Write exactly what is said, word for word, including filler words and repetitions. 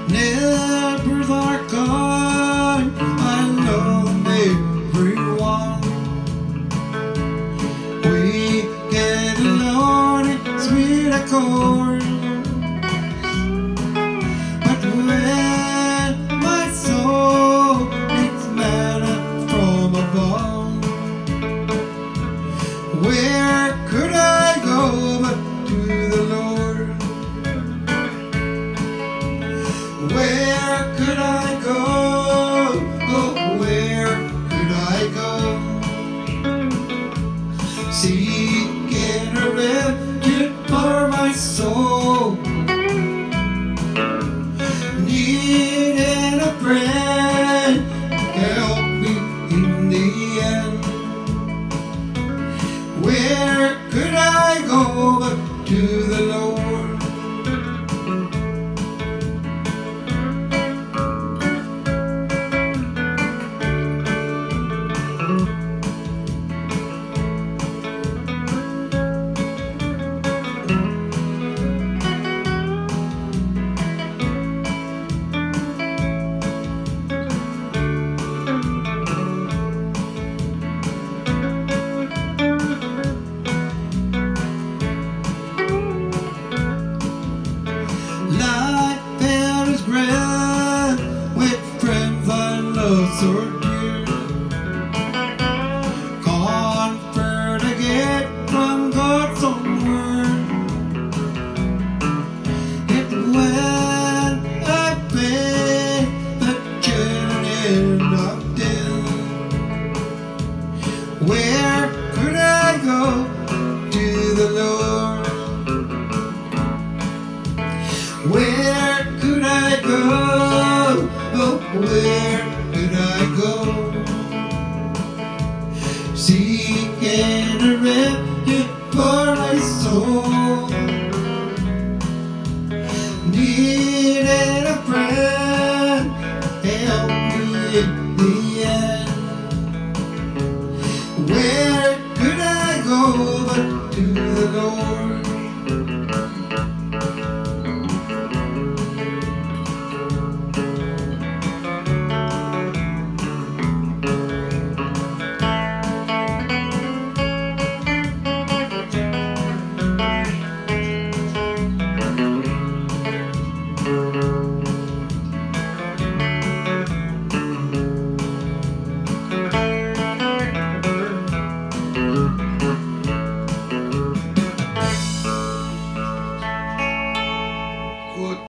Neighbors are kind, I love everyone. We get along in sweet accord. But when my soul needs manna from above, where could I go but to the Lord? Where could I go? Oh, where could I go? Seeking a refuge for my soul, needing a friend to help me in the end. Where could I go but to the Lord? Life is grand with friends I love so dear. Comfort I get from God's own word. It's when I face the journey of death. Where could I go to the Lord? Where could I go? Oh, where could I go? Seeking a refuge for my soul, need